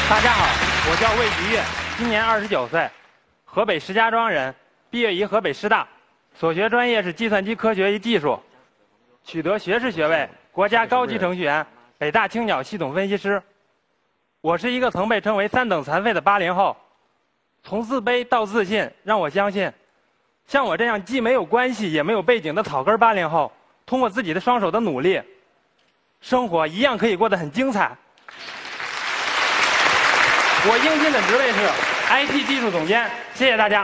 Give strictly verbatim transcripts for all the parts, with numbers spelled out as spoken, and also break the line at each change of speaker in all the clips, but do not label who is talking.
大家好，我叫魏吉月，今年二十九岁，河北石家庄人，毕业于河北师大，所学专业是计算机科学与技术，取得学士学位，国家高级程序员，北大青鸟系统分析师。我是一个曾被称为三等残废的八零后，从自卑到自信，让我相信，像我这样既没有关系也没有背景的草根八零后，通过自己的双手的努力，生活一样可以过得很精彩。我应聘的职位是 I T 技术总监，谢谢大家。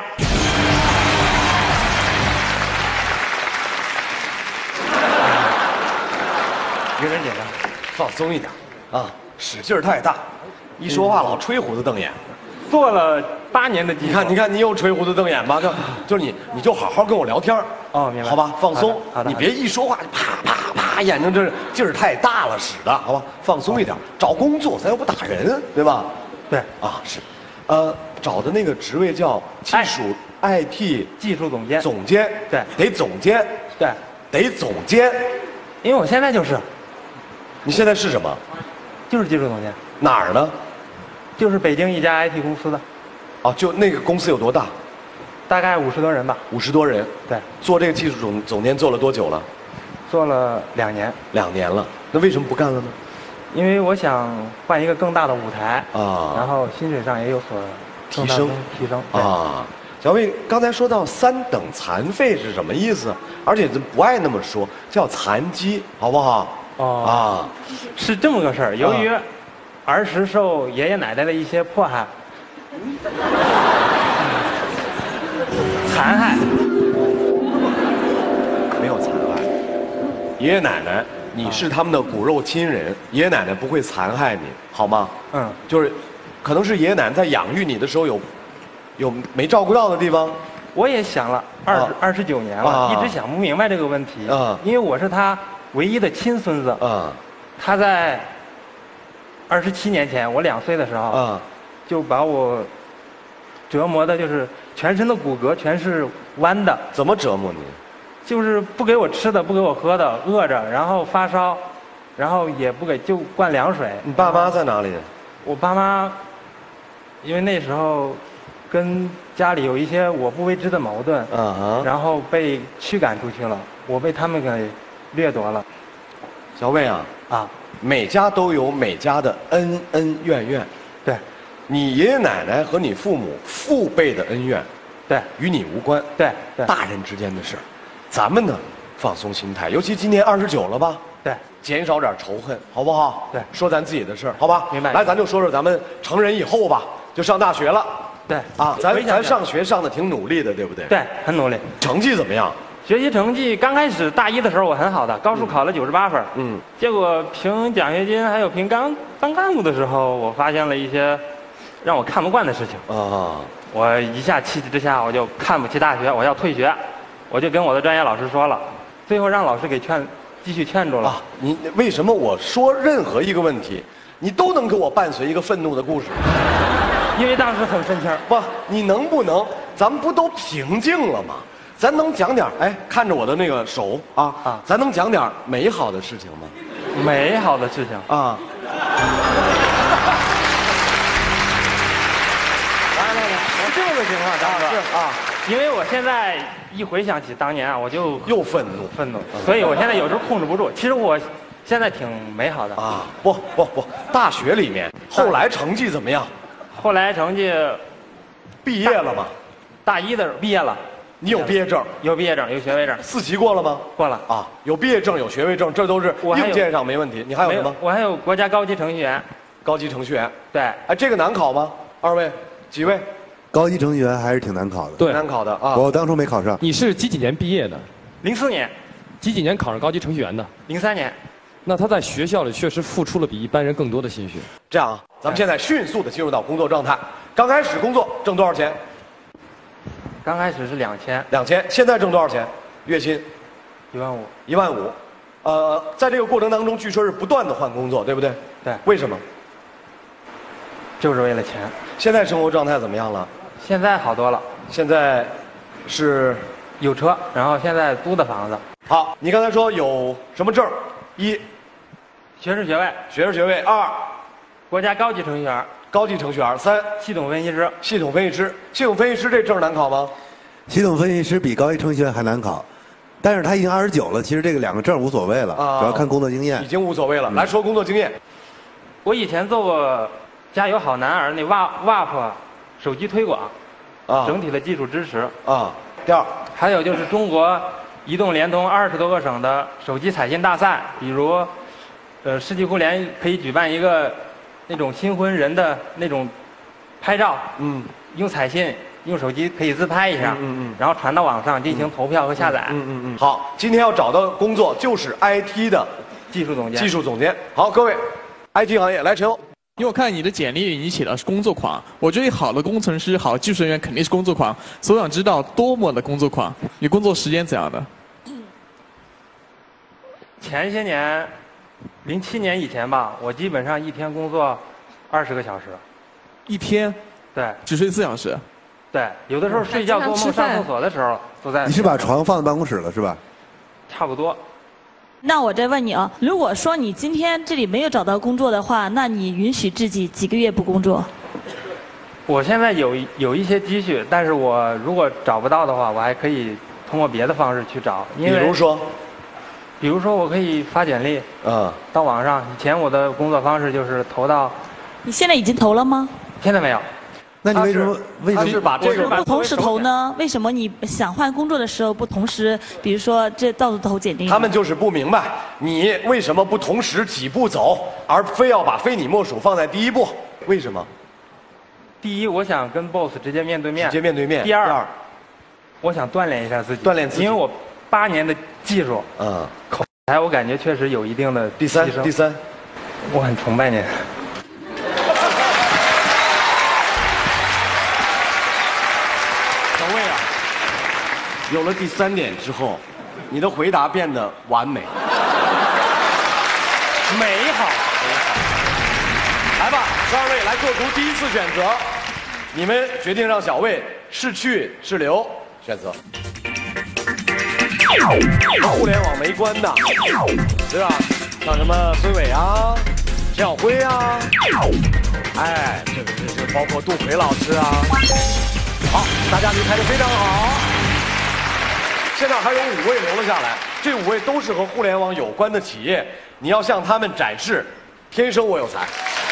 有点紧张，放松一点啊，使劲儿太大，一说话老吹胡子瞪眼。
做了八年的技术，
你看，你看，你又吹胡子瞪眼吧？就就是你，你就好好跟我聊天
哦，明白？
好吧，放松，
好的，
你别一说话就啪啪啪，眼睛这劲儿太大了，使的，好吧？放松一点，找工作咱又不打人，对吧？
对，
啊是，呃，找的那个职位叫技术 I T
技术总监，
总监，
对，
得总监，
对，
得总监，
因为我现在就是，
你现在是什么？
就是技术总监。
哪儿呢？
就是北京一家 I T 公司的。
哦，就那个公司有多大？
大概五十多人吧。
五十多人。
对。
做这个技术总总监做了多久了？
做了两年。
两年了，那为什么不干了呢？
因为我想换一个更大的舞台
啊，
然后薪水上也有所
提升
提升
啊。小魏刚才说到三等残废是什么意思？而且不爱那么说，叫残疾，好不好？
哦
啊，
是这么个事儿。由于儿时受爷爷奶奶的一些迫害、残害，
没有残害。爷爷奶奶，你是他们的骨肉亲人，爷爷奶奶不会残害你，好吗？
嗯，
就是，可能是爷爷奶奶在养育你的时候有，有没照顾到的地方。
我也想了二十二十九年了，
啊、
一直想不明白这个问题。
啊，
因为我是他唯一的亲孙子。
啊，
他在二十七年前，我两岁的时候，啊，就把我折磨的，就是全身的骨骼全是弯的。
怎么折磨你？
就是不给我吃的，不给我喝的，饿着，然后发烧，然后也不给，就灌凉水。
你爸妈在哪里？
我爸妈，因为那时候跟家里有一些我不为之的矛盾，
啊，
然后被驱赶出去了，我被他们给掠夺了。
小魏啊，
啊，
每家都有每家的恩恩怨怨。
对，
你爷爷奶奶和你父母父辈的恩怨，
对，
与你无关。
对，对，
大人之间的事儿，咱们呢，放松心态。尤其今年二十九了吧？
对，
减少点仇恨，好不好？
对，
说咱自己的事儿，好吧？
明白。
来，咱就说说咱们成人以后吧，就上大学了。
对，
啊，咱咱上学上的挺努力的，对不对？
对，很努力。
成绩怎么样？
学习成绩刚开始大一的时候我很好的，高数考了九十八分。嗯。结果评奖学金还有评干当干部的时候，我发现了一些让我看不惯的事情。啊。我一下气急之下，我就看不起大学，我要退学，我就跟我的专业老师说了，最后让老师给劝，继续劝住了。啊，
你为什么我说任何一个问题，你都能给我伴随一个愤怒的故事？
因为当时很愤青。
不，你能不能，咱们不都平静了吗？咱能讲点哎，看着我的那个手啊啊，咱能讲点美好的事情吗？
美好的事情啊。来来来，我这么个情况，张哥是啊，因为我现在一回想起当年啊，我就
又愤怒
愤怒，所以我现在有时候控制不住。其实我现在挺美好的
啊。不不不，大学里面后来成绩怎么样？
后来成绩
毕业了吗？
大一的时候毕业了。
你有毕业证？
有毕业证，有学位证。
四级过了吗？
过了
啊，有毕业证，有学位证，这都是硬件上没问题。你还有什么？
我还有国家高级程序员。
高级程序员。
对。
哎，这个难考吗？二位，几位？
高级程序员还是挺难考的。
对，难考的啊。
我当初没考上。
你是几几年毕业的？
零四年。
几几年考上高级程序员的？
零三年。
那他在学校里确实付出了比一般人更多的心血。
这样啊，咱们现在迅速的进入到工作状态。刚开始工作挣多少钱？
刚开始是两千，
两千，现在挣多少钱？月薪
一万五，
一万五。呃，在这个过程当中，据说是不断的换工作，对不对？
对。
为什么？
就是为了钱。
现在生活状态怎么样了？
现在好多了。
现在是
有车，然后现在租的房子。
好，你刚才说有什么证？一，
学士学位。
学士学位。二，
国家高级程序员。
高级程序员。三，
系统分析师。
系统分析师，系统分析师这证难考吗？
系统分析师比高级程序员还难考，但是他已经二十九了，其实这个两个证无所谓了，
啊
主要看工作经验。
已经无所谓了。来说工作经验。
我以前做过加油好男儿那 W A P 手机推广，
啊，
整体的技术支持。
啊，第二，
还有就是中国移动、联通二十多个省的手机彩信大赛，比如，呃，世纪互联可以举办一个那种新婚人的那种拍照，
嗯，
用彩信、用手机可以自拍一下，
嗯嗯嗯
然后传到网上进行投票和下载。
嗯嗯嗯。好，今天要找到工作就是 I T 的
技术总监。
技术总监。好，各位 ，I T 行业来陈欧。
因为我看你的简历，你写的是工作狂。我觉得好的工程师、好的技术人员肯定是工作狂，所以我想知道多么的工作狂。你工作时间怎样的？
前些年，零七年以前吧，我基本上一天工作二十个小时。
一天？
对。
只睡四小时？
对，有的时候睡觉做梦、上厕所的时候都在。
你是把床放在办公室了是吧？
差不多。
那我再问你啊，如果说你今天这里没有找到工作的话，那你允许自己几个月不工作？
我现在有有一些积蓄，但是我如果找不到的话，我还可以通过别的方式去找。
比如说，
比如说我可以发简历，
嗯，
到网上。以前我的工作方式就是投到。
你现在已经投了吗？
现在没有。
那你为什么为什么
是把这个
不同时投呢？为什么你想换工作的时候不同时，比如说这到处投简历？
他们就是不明白你为什么不同时几步走，而非要把非你莫属放在第一步？为什么？
第一，我想跟 boss 直接面对面。
直接面对面。
第二，
第二
我想锻炼一下自己。
锻炼自己，
因为我八年的技术，
嗯，
口才我感觉确实有一定的
第三，第三，
我很崇拜您。
有了第三点之后，你的回答变得完美，
美好，
美好。来吧，十二位来做出第一次选择，你们决定让小魏是去是留，选择。和互联网没关的，对吧？像什么孙伟啊、陈晓辉啊，哎，这个这这包括杜奎老师啊。好，大家离开的非常好。现在还有五位留了下来，这五位都是和互联网有关的企业，你要向他们展示，天生我有才。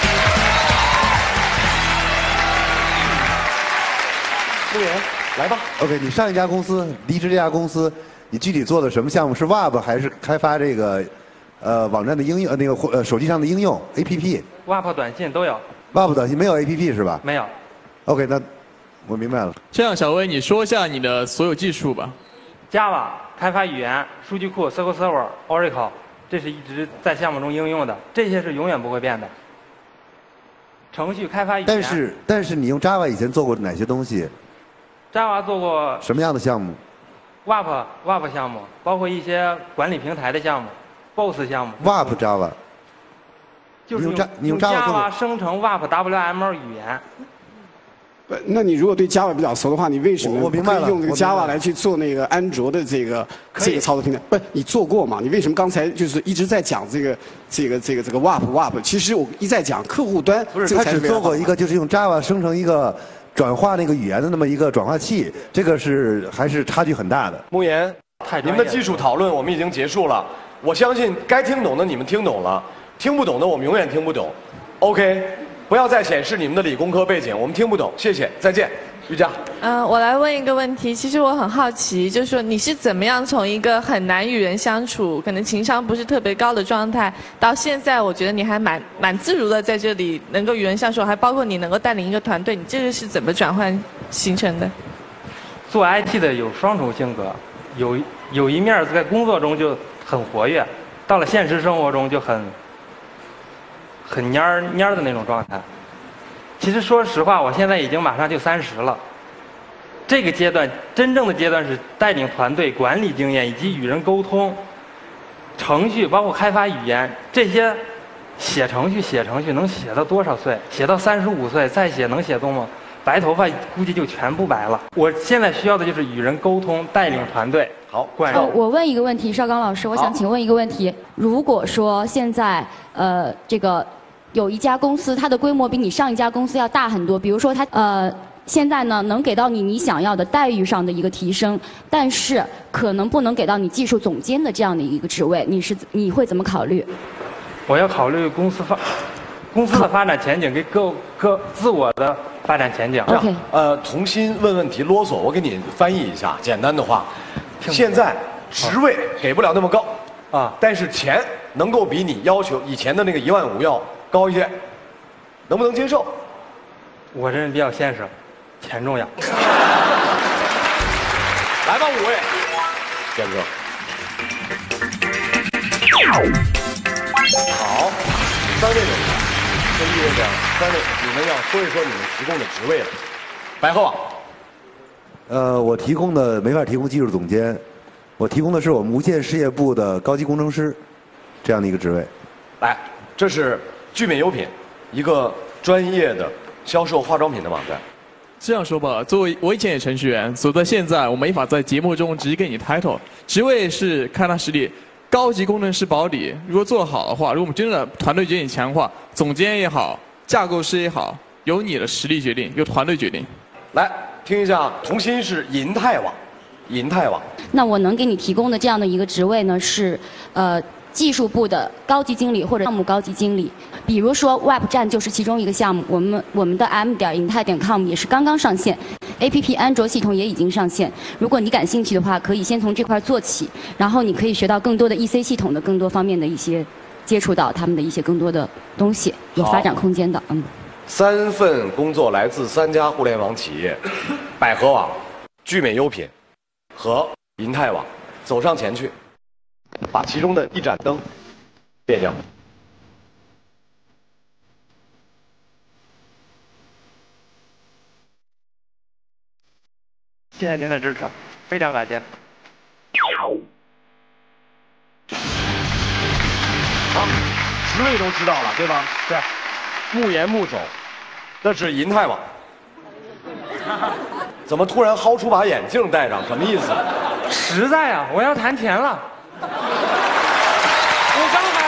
陆岩，来吧。
OK， 你上一家公司离职这家公司，你具体做的什么项目？是 Web 还是开发这个呃网站的应用？呃那个呃手机上的应用 A P P？Web
短信都有。
Web 短信没有 A P P 是吧？
没有。
OK， 那我明白了。
这样，小薇，你说一下你的所有技术吧。
Java 开发语言、数据库、S Q L Server、Oracle， 这是一直在项目中应用的，这些是永远不会变的。程序开发语言。
但是但是你用 Java 以前做过哪些东西
？Java 做过
什么样的项目
？Web Web 项目，包括一些管理平台的项目 ，Boss 项目。
Web Java。
就是用
你用
Java 生成 Web W M L 语言。
那你如果对 Java 比较熟的话，你为什么不可以用这个 Java 来去做那个安卓的这个这个操作平台？不是你做过吗？你为什么刚才就是一直在讲这个这个这个这个 W A P W A P？ 其实我一再讲客户端，
不是他只做过一个，就是用 Java 生成一个转化那个语言的那么一个转化器，这个是还是差距很大的。
慕言，你们的技术讨论我们已经结束了，我相信该听懂的你们听懂了，听不懂的我们永远听不懂。OK。不要再显示你们的理工科背景，我们听不懂。谢谢，再见，瑜伽。
嗯、呃，我来问一个问题，其实我很好奇，就是说你是怎么样从一个很难与人相处，可能情商不是特别高的状态，到现在我觉得你还蛮蛮自如的在这里能够与人相处，还包括你能够带领一个团队，你这个是怎么转换形成的？
做 I T 的有双重性格，有有一面在工作中就很活跃，到了现实生活中就很。很蔫儿蔫儿的那种状态。其实说实话，我现在已经马上就三十了。这个阶段，真正的阶段是带领团队、管理经验以及与人沟通、程序，包括开发语言这些。写程序，写程序能写到多少岁？写到三十五岁再写能写动吗？白头发估计就全部白了。我现在需要的就是与人沟通，带领团队。
好，
管
哦，我问一个问题，邵刚老师，我想请问一个问题：如果说现在呃这个有一家公司，它的规模比你上一家公司要大很多，比如说它呃。现在呢，能给到你你想要的待遇上的一个提升，但是可能不能给到你技术总监的这样的一个职位，你是你会怎么考虑？
我要考虑公司发，公司的发展前景跟各各自我的发展前景。
OK，
呃，童心问问题啰嗦，我给你翻译一下，简单的话，现在职位给不了那么高啊，但是钱能够比你要求以前的那个一万五要高一些，能不能接受？
我这人比较现实。 钱重要。
来吧，五位，建哥。好，三位同学，跟一位这样，三位，你们要说一说你们提供的职位了。百合网。
呃，我提供的没法提供技术总监，我提供的是我们无线事业部的高级工程师，这样的一个职位。
来，这是聚美优品，一个专业的销售化妆品的网站。
这样说吧，作为我以前也程序员，走到现在，我没法在节目中直接给你 title， 职位是看他实力，高级工程师保底。如果做得好的话，如果我们真的团队觉得你强的话，总监也好，架构师也好，由你的实力决定，由团队决定。
来听一下，童心是银泰网，银泰网。
那我能给你提供的这样的一个职位呢，是呃。 技术部的高级经理或者项目高级经理，比如说 Web 站就是其中一个项目。我们我们的 m 点银泰点 com 也是刚刚上线 ，A P P 安卓系统也已经上线。如果你感兴趣的话，可以先从这块做起，然后你可以学到更多的 E C 系统的更多方面的一些接触到他们的一些更多的东西，有发展空间的。嗯。
三份工作来自三家互联网企业：百合网、聚美优品和银泰网。走上前去。 把其中的一盏灯灭掉。
谢谢您的支持，非常感谢。
好，职位都知道了，对吧？对。木言木手，那是银泰网。怎么突然薅出把眼镜戴上？什么意思？
实在啊，我要谈钱了。 我刚发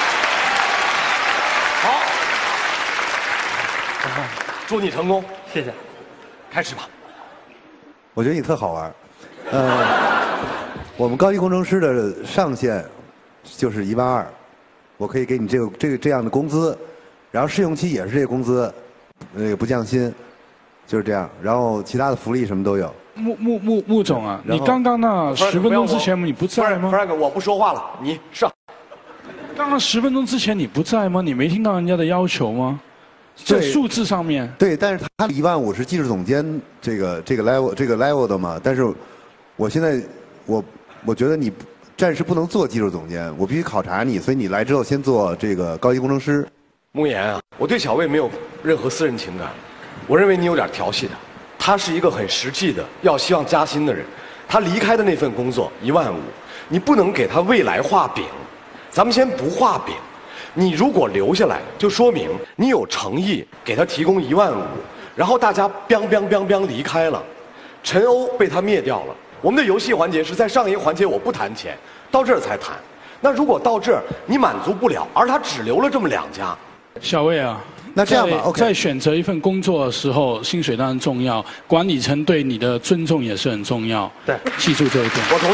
现。好，祝你成功，
谢谢。
开始吧。
我觉得你特好玩，呃，我们高级工程师的上限就是一万二，我可以给你这个这个这样的工资，然后试用期也是这个工资，那个不降薪，就是这样。然后其他的福利什么都有。
穆穆穆穆总啊，你刚刚那十分钟之前你不在吗
？Frank， 我不说话了，你上。
刚刚十分钟之前你不在吗？你没听到人家的要求吗？在数字上面。
对，但是他一万五是技术总监这个这个 level 这个 level 的嘛。但是，我现在我我觉得你暂时不能做技术总监，我必须考察你，所以你来之后先做这个高级工程师。
穆言啊，我对小魏没有任何私人情感，我认为你有点调戏他。他是一个很实际的，要希望加薪的人。他离开的那份工作一万五，你不能给他未来画饼。 咱们先不画饼，你如果留下来，就说明你有诚意，给他提供一万五，然后大家 biang biang biang biang 离开了，陈欧被他灭掉了。我们的游戏环节是在上一个环节我不谈钱，到这儿才谈。那如果到这儿你满足不了，而他只留了这么两家，
小魏啊，
那这样吧 ，OK，
在选择一份工作的时候，薪水当然重要，管理层对你的尊重也是很重要。
对，
记住这一点。
我同意。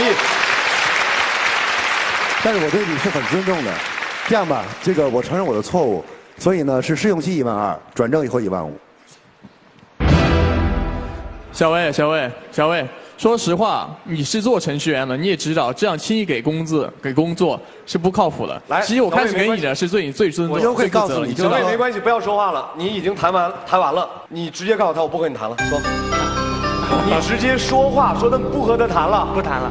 但是我对你是很尊重的，这样吧，这个我承认我的错误，所以呢是试用期一万二，转正以后一万五。
小魏，小魏，小魏，说实话，你是做程序员的，你也知道，这样轻易给工资、给工作是不靠谱的。
来，
其实我开始给你的是对你最尊重、
我就会告诉你，
小魏没关系，不要说话了，你已经谈完谈完了，你直接告诉他我不和你谈了，说。你直接说话，说他不和他谈了，
不谈了。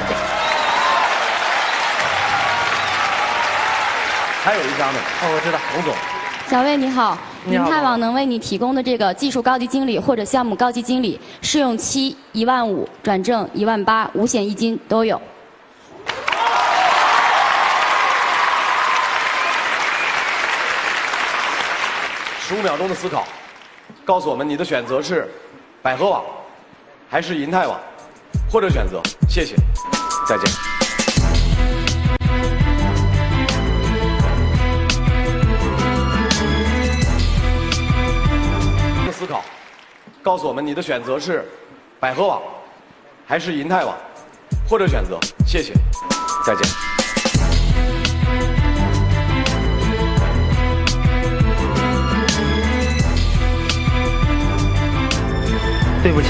还有一家呢，
哦，我知道，
洪总。
小魏你好，
你好
银泰网能为你提供的这个技术高级经理或者项目高级经理，试用期一万五，转正一万八，五险一金都有。
十五秒钟的思考，告诉我们你的选择是百合网，还是银泰网，或者选择，谢谢，再见。 告诉我们你的选择是百合网还是银泰网，或者选择。谢谢，再见。
对不起。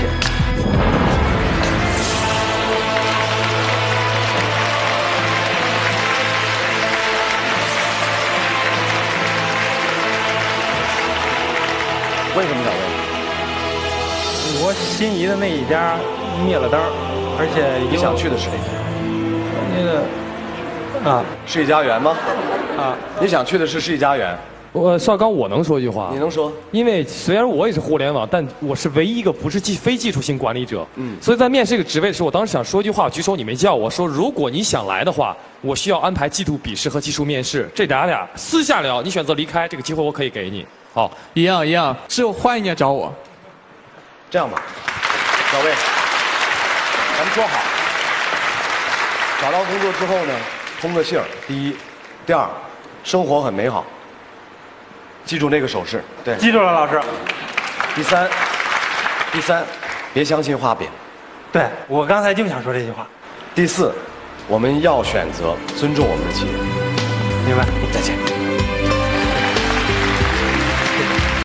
为什么想问？
我心仪的那一家灭了灯，而且
你想去的是哪家？
那个啊，
世纪佳缘吗？
啊，
你想去的是世纪佳缘。
我邵刚，我能说一句话？
你能说？
因为虽然我也是互联网，但我是唯一一个不是技非技术性管理者。嗯，所以在面试这个职位的时候，我当时想说一句话，举手你没叫我说，如果你想来的话，我需要安排季度笔试和技术面试，这咱俩私下聊，你选择离开，这个机会我可以给你。好，
一样一样，之后欢迎你来找我。
这样吧，小魏，咱们说好，找到工作之后呢，通个信儿，第一，第二，生活很美好。记住那个手势，对，
记住了，老师。
第三，第三，别相信画饼。
对，我刚才就想说这句话。
第四，我们要选择尊重我们的企业。
明白，
再见。